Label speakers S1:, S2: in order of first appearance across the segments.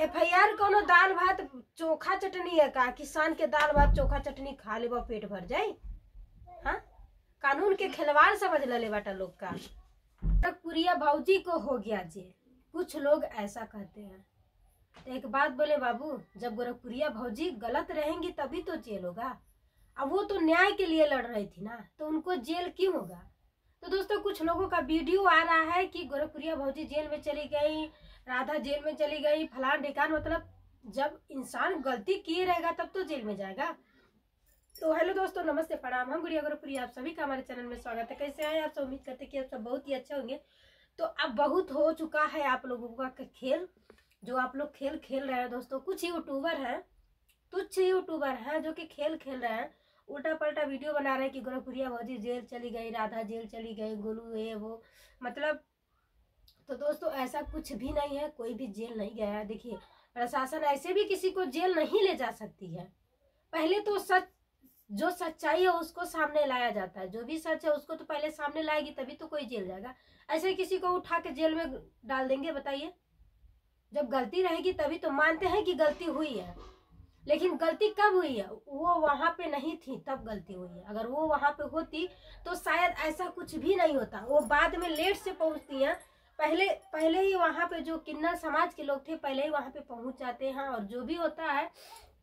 S1: FIR कोनो दाल भात चोखा चटनी है का? किसान के दाल भात चोखा चटनी खा ले पेट भर जाए? हाँ, कानून के खिलवाड़ समझ ले बाटा लोग का। पुरिया भौजी को हो गया जेल, कुछ लोग ऐसा कहते हैं। तो एक बात बोले बाबू, जब गोरखपुरिया भौजी गलत रहेंगी तभी तो जेल होगा। अब वो तो न्याय के लिए लड़ रही थी ना, तो उनको जेल क्यों होगा? तो दोस्तों कुछ लोगों का वीडियो आ रहा है कि गोरखपुरिया भौजी जेल में चली गई, राधा जेल में चली गई, फलान ढिकान। मतलब जब इंसान गलती किए रहेगा तब तो जेल में जाएगा। तो हेलो दोस्तों, नमस्ते, प्रणाम। हम गुड़िया गोरखपुरिया, आप सभी का हमारे चैनल में स्वागत है। कैसे आए आप सब? उम्मीद करते कि आप सब बहुत ही अच्छे होंगे। तो अब बहुत हो चुका है आप लोगों का खेल, जो आप लोग खेल खेल रहे हैं। दोस्तों कुछ यूट्यूबर हैं, तुच्छ यूट्यूबर हैं जो कि खेल खेल रहे हैं, उल्टा पलटा वीडियो बना रहे हैं कि गोरखपुरिया भौजी जेल चली गई, राधा जेल चली गई, गोलू ये वो। मतलब तो दोस्तों ऐसा कुछ भी नहीं है, कोई भी जेल नहीं गया है। देखिए प्रशासन ऐसे भी किसी को जेल नहीं ले जा सकती है। पहले तो सच, जो सच्चाई है उसको सामने लाया जाता है। जो भी सच है उसको तो पहले सामने लाएगी तभी तो कोई जेल जाएगा। ऐसे किसी को उठा के जेल में डाल देंगे? बताइए। जब गलती रहेगी तभी तो मानते हैं कि गलती हुई है, लेकिन गलती कब हुई है? वो वहां पे नहीं थी तब गलती हुई है। अगर वो वहां पे होती तो शायद ऐसा कुछ भी नहीं होता। वो बाद में लेट से पहुंचती हैं, पहले ही वहां पे जो किन्नर समाज के लोग थे पहले ही वहां पे पहुंच जाते हैं, और जो भी होता है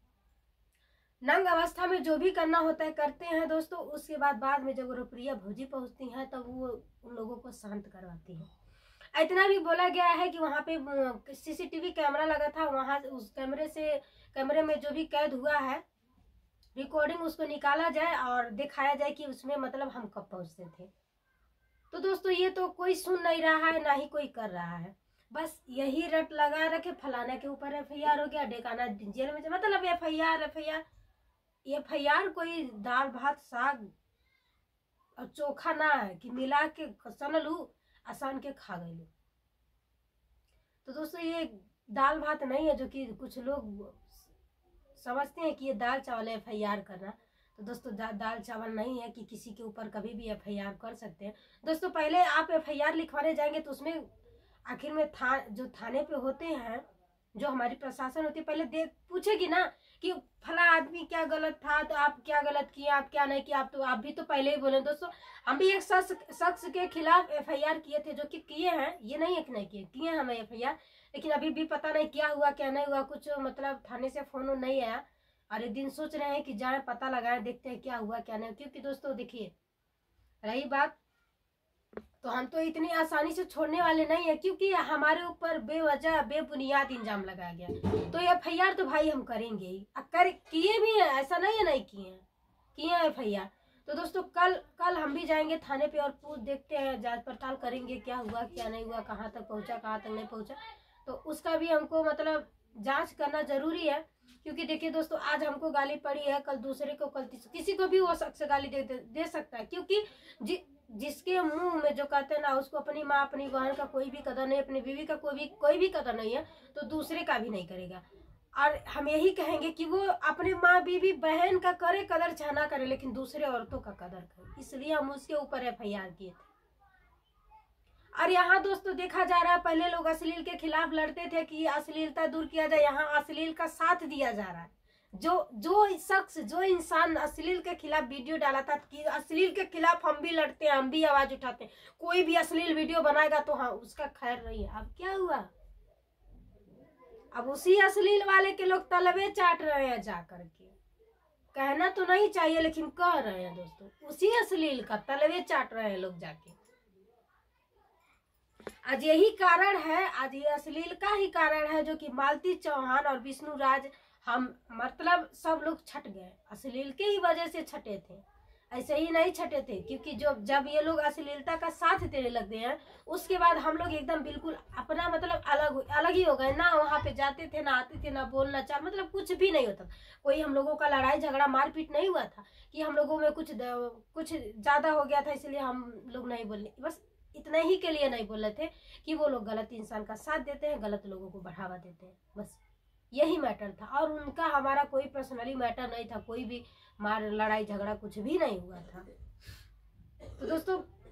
S1: नंग अवस्था में जो भी करना होता है करते हैं दोस्तों। उसके बाद में जब गोरखपुरिया भौजी पहुंचती हैं तब वो उन लोगों को शांत करवाती है। इतना भी बोला गया है कि वहां पे CCTV कैमरा लगा था, वहां उस कैमरे में जो भी कैद हुआ है रिकॉर्डिंग, उसको निकाला जाए और दिखाया जाए कि उसमें मतलब हम कब पहुंचते थे। तो दोस्तों ये तो कोई सुन नहीं रहा है, ना ही कोई कर रहा है। बस यही रट लगा रखे, फलाना के ऊपर FIR हो गया, ढेकाना जेल में। मतलब FIR कोई दाल भात साग और चोखा ना है कि मिला के सनलू आसान के खा गए। तो दोस्तों ये दाल भात नहीं है जो कि कुछ लोग समझते हैं कि ये दाल चावल है FIR करना। तो दोस्तों दाल चावल नहीं है कि किसी के ऊपर कभी भी FIR कर सकते हैं। दोस्तों पहले आप FIR लिखवाने जाएंगे तो उसमें आखिर में जो थाने पे होते हैं, जो हमारी प्रशासन होती है, पहले पूछेगी ना कि फला आदमी क्या गलत था, तो आप क्या गलत किए, आप क्या नहीं किया। आप भी तो पहले ही बोले। दोस्तों हम भी एक शख्स के खिलाफ FIR किए थे, जो कि किए हैं, ये नहीं है कि नहीं किए हैं हमें FIR, लेकिन अभी भी पता नहीं क्या हुआ क्या नहीं हुआ। कुछ मतलब थाने से फोन नहीं आया, और एक दिन सोच रहे हैं कि जाए पता लगाए, देखते हैं क्या हुआ क्या नहीं। क्योंकि दोस्तों देखिए रही बात, तो हम तो इतनी आसानी से छोड़ने वाले नहीं है, क्योंकि हमारे ऊपर बेवजह बेबुनियाद इल्जाम लगाया गया। तो FIR तो भाई हम करेंगे ही, किए भी हैं, ऐसा नहीं है नहीं किए हैं FIR। तो दोस्तों कल हम भी जाएंगे थाने पे और देखते हैं, जांच पड़ताल करेंगे क्या हुआ क्या नहीं हुआ, कहाँ तक पहुंचा कहाँ तक नहीं पहुंचा। तो उसका भी हमको मतलब जांच करना जरूरी है। क्योंकि देखिए दोस्तों आज हमको गाली पड़ी है, कल दूसरे को, कल किसी को भी वो शख्स गाली दे सकता है। क्योंकि जिसके मुंह में जो कहते हैं ना, उसको अपनी माँ अपनी बहन का कोई भी कदर नहीं, अपनी बीवी का कोई भी कदर नहीं है, तो दूसरे का भी नहीं करेगा। और हम यही कहेंगे कि वो अपने माँ बीवी बहन का करे कदर चाहे ना करे, लेकिन दूसरे औरतों का कदर करे। इसलिए हम उसके ऊपर FIR किए थे। और यहाँ दोस्तों देखा जा रहा है, पहले लोग अश्लील के खिलाफ लड़ते थे कि अश्लीलता दूर किया जाए, यहाँ अश्लील का साथ दिया जा रहा है। जो इंसान अश्लील के खिलाफ वीडियो डाला था कि अश्लील के खिलाफ हम भी लड़ते हैं, हम भी आवाज उठाते हैं, कोई भी अश्लील वीडियो बनाएगा तो हाँ उसका खैर नहीं है। अब क्या हुआ? अब उसी अश्लील वाले के लोग तलवे चाट रहे हैं जा करके। कहना तो नहीं चाहिए लेकिन कह रहे हैं दोस्तों, उसी अश्लील का तलवे चाट रहे हैं लोग जाके। आज यही कारण है, आज ये अश्लील का ही कारण है जो कि मालती चौहान और विष्णु राज, हम मतलब सब लोग छट गए। अश्लील के ही वजह से छटे थे, ऐसे ही नहीं छटे थे। क्योंकि जब ये लोग अश्लीलता का साथ देने लग गए हैं, उसके बाद हम लोग एकदम बिल्कुल अपना मतलब अलग ही हो गए ना। वहां पे जाते थे ना, आते थे ना, बोलना चाह मतलब कुछ भी नहीं होता। कोई हम लोगों का लड़ाई झगड़ा मारपीट नहीं हुआ था कि हम लोगों में कुछ ज्यादा हो गया था इसलिए हम लोग नहीं बोले। बस इतने ही के लिए नहीं बोल रहे थे कि वो लोग गलत इंसान का साथ देते हैं, गलत लोगों को बढ़ावा देते हैं, बस यही मैटर था। और उनका हमारा कोई पर्सनली मैटर नहीं था, कोई भी लड़ाई झगड़ा कुछ भी नहीं हुआ था। तो दोस्तों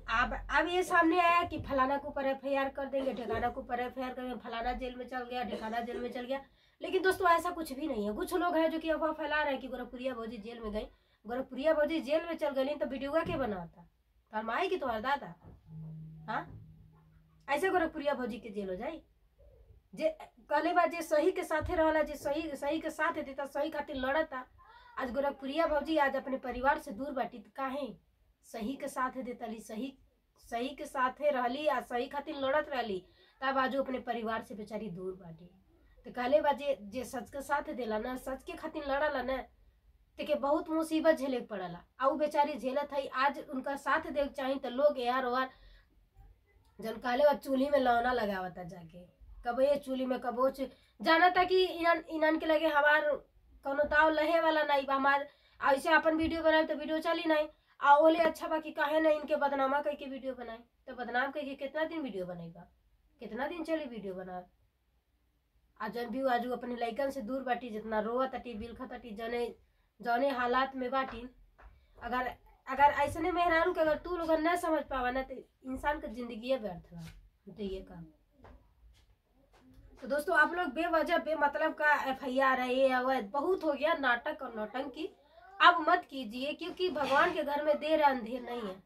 S1: अब ये सामने आया कि फलाना के ऊपर FIR कर देंगे, ढिकाना के ऊपर FIR करेंगे, फलाना जेल में चल गया, ढिकाना जेल में चल गया। लेकिन दोस्तों ऐसा कुछ भी नहीं है। कुछ लोग हैं जो कि अफवाह फैला रहे हैं कि गोरखपुरिया भौजी जेल में गई। गोरखपुरिया भौजी जेल में चल गई तो वीडियो के बनाता तार माई की तोहर दादा। हाँ, ऐसे गोरखपुरिया भौजी के जेल हो जाए जे कहले बा जे सही के साथे रहला, जे सही के साथ देता, सही खातिर लड़ता। आज गोरखपुरिया भौजी आज अपने परिवार से दूर बाटी तो काहे सही के साथ देता ली, सही के साथे रहली आ सही खातिर लड़त रहली, तब आज अपने परिवार से बेचारी दूर बाटी। तो कहले बा जे सच के साथ देला ना, सच के खातिर लड़ला ना, ते बहुत मुसीबत झेले पड़ला। आ बेचारी झेलत है। आज उनका साथ दे चाहिए तो लोग यार वार जन कहले बा चूल्ही में लौना लगावता जाके, कब ये चूल्ही में कबो जाना था कि इनन के लगे हमार कोनो ताव लहे वाला नहीं, हमार ऐसे अपन वीडियो बनाए तो वीडियो चली नहीं। आ ओले अच्छा बाकी काहे ना इनके बदनामा कह के वीडियो बनाए। तो बदनाम कह के कितना दिन वीडियो बनेगा, कितना दिन चली वीडियो बना। आज जन भी आज अपने लइकन से दूर बाटी, जितना रोआ तटी बिलखा तटी जौने हालात में बाटी। अगर ऐसने मेहरारू के अगर तू लोग न समझ पावा ना तो इंसान का जिंदगी व्यर्थ बा। तो ये काम तो दोस्तों आप लोग बेवजह बेमतलब का FIR है, ये बहुत हो गया नाटक और नौटंकी। अब मत कीजिए, क्योंकि भगवान के घर में देर अंधेर नहीं है।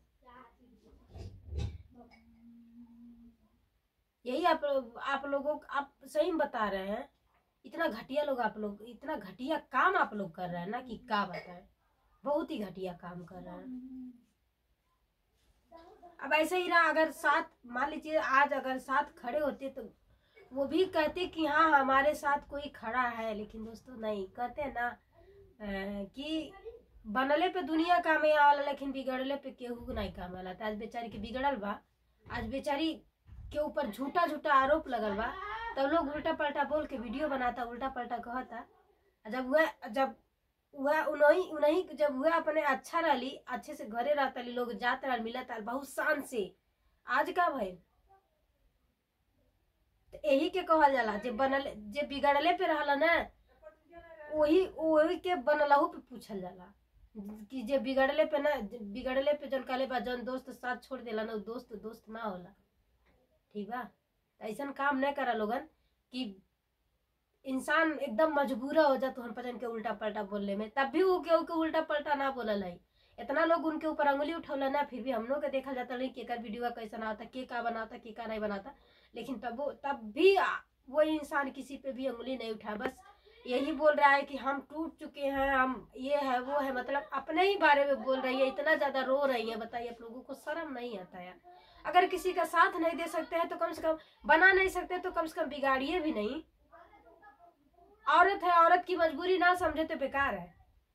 S1: यही आप लोगों को आप सही बता रहे हैं। इतना घटिया लोग आप लोग, इतना घटिया काम आप लोग कर रहे हैं ना कि क्या बताएं, बहुत ही घटिया काम कर रहे हैं। अब ऐसे ही रहा, अगर साथ मान लीजिए आज अगर साथ खड़े होते तो वो भी कहते कि हाँ हमारे साथ कोई खड़ा है। लेकिन दोस्तों नहीं कहते ना कि बनले पे दुनिया कामे आवाला, लेकिन बिगड़ले पे केहू नहीं काम वाला। आज बेचारी के बिगड़ल बा, आज बेचारी के ऊपर झूठा आरोप लगल बा, तब लोग उल्टा पलटा बोल के वीडियो बनाता, उल्टा पलटा कहता। जब वह उन्हीं जब वह अपने अच्छा रही, अच्छे से घरे रहता, लोग जाते रह मिलता बहुत शान से। आज का भाई तो यही के कहल जाला जे बिगड़ले पे रहला ना, वही के बनलहू पे पूछल जाला कि जे बिगड़ले पे जन कहले बा जन दोस्त साथ छोड़ देला ना, दोस्त ना होला। ठीक बा, ऐसा काम न करा लोगन कि इंसान एकदम मजबूरा हो जाता हम पचन के उल्टा पलटा बोलने में। तब भी वो के उल्टा पलटा ना बोलल है। इतना लोग उनके ऊपर अंगुली उठौला ना, फिर भी हम लोग के देखा जाता नहीं कि वीडियो कैसा ना होता, के का बनाता के का नहीं बनाता। लेकिन तब भी वो इंसान किसी पे भी अंगुली नहीं उठा, बस यही बोल रहा है कि हम टूट चुके हैं, हम ये है वो है, मतलब अपने ही बारे में बोल रही है। इतना ज्यादा रो रही है, बताइए आप लोगों को शर्म नहीं आता है? अगर किसी का साथ नहीं दे सकते हैं तो कम से कम बना नहीं सकते तो कम से कम बिगाड़िए भी नहीं। औरत है, औरत की मजबूरी ना समझे तो बेकार है।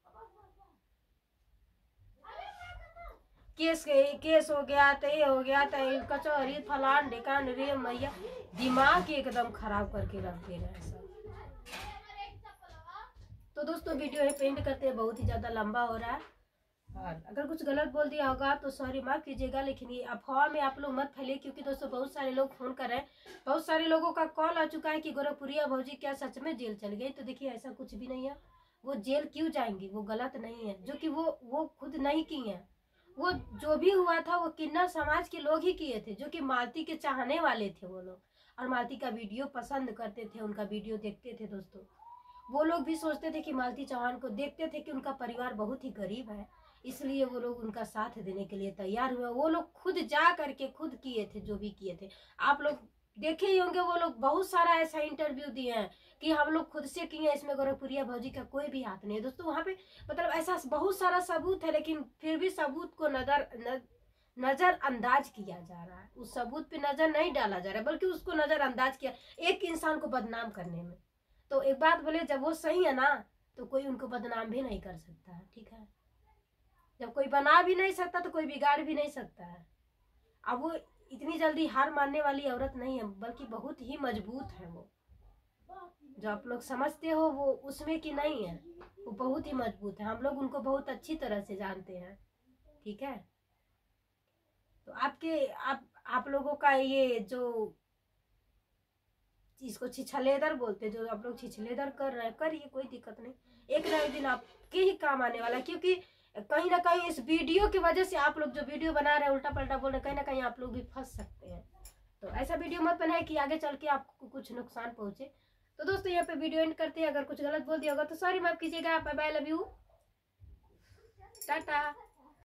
S1: केस हो गया तो ये हो गया तो कचौरी फलान ढिकान रे मैया, दिमाग एकदम खराब करके रख दे रहे सब। तो दोस्तों वीडियो है पेंट करते हैं, बहुत ही ज्यादा लंबा हो रहा है और अगर कुछ गलत बोल दिया होगा तो सॉरी माफ कीजिएगा। लेकिन ये अफवाह में आप लोग मत फैलिए, क्योंकि दोस्तों बहुत सारे लोग फोन कर रहे हैं, बहुत सारे लोगों का कॉल आ चुका है कि गोरखपुरिया भौजी क्या सच में जेल चल गई। तो देखिए ऐसा कुछ भी नहीं है। वो जेल क्यों जाएंगी, वो गलत नहीं है, जो कि वो खुद नहीं की है। वो जो भी हुआ था वो किन्नर समाज के लोग ही किए थे, जो कि मालती के चाहने वाले थे वो लोग, और मालती का वीडियो पसंद करते थे, उनका वीडियो देखते थे। दोस्तों वो लोग भी सोचते थे कि मालती चौहान को, देखते थे कि उनका परिवार बहुत ही गरीब है, इसलिए वो लोग उनका साथ देने के लिए तैयार हुए। वो लोग खुद जा करके खुद किए थे जो भी किए थे। आप लोग देखे ही होंगे, वो लोग बहुत सारा ऐसा इंटरव्यू दिए हैं कि हम लोग खुद से किए, इसमें गोरखपुरिया भौजी का कोई भी हाथ नहीं है। दोस्तों वहाँ पे मतलब ऐसा बहुत सारा सबूत है, लेकिन फिर भी सबूत को नजरअंदाज किया जा रहा है। उस सबूत पे नजर नहीं डाला जा रहा है, बल्कि उसको नजरअंदाज किया एक इंसान को बदनाम करने में। तो एक बात बोले, जब वो सही है ना तो कोई उनको बदनाम भी नहीं कर सकता है। ठीक है, जब कोई बना भी नहीं सकता तो कोई बिगाड़ भी नहीं सकता है। अब वो इतनी जल्दी हार मानने वाली औरत नहीं है, बल्कि बहुत ही मजबूत है। वो जो आप लोग समझते हो वो उसमें की नहीं है, वो बहुत ही मजबूत है। हम लोग उनको बहुत अच्छी तरह से जानते हैं। ठीक है, तो आप लोगों का ये जो इसको छिछलेदर बोलते, जो आप लोग छिछलेदर कर रहे हैं, करिए, कोई दिक्कत नहीं। एक ना एक दिन आपके ही काम आने वाला है, क्योंकि कहीं ना कहीं इस वीडियो की वजह से आप लोग जो वीडियो बना रहे हैं उल्टा पलटा बोल रहे हैं, कहीं ना कहीं आप लोग भी फंस सकते हैं। तो ऐसा वीडियो मत बनाए कि आगे चल के आपको कुछ नुकसान पहुंचे। तो दोस्तों यहाँ पे वीडियो एंड करते हैं। अगर कुछ गलत बोल दिया होगा तो सॉरी, माफ कीजिएगा। Bye bye, love you, Tata.